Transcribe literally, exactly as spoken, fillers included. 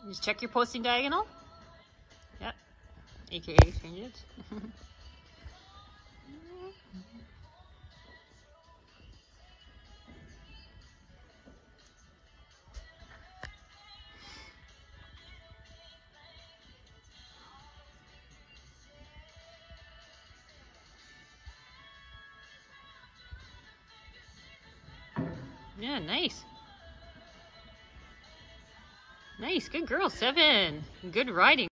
Just check your posting diagonal. Yep. A K A change it. Yeah, nice. Nice, good girl, seven. Good riding.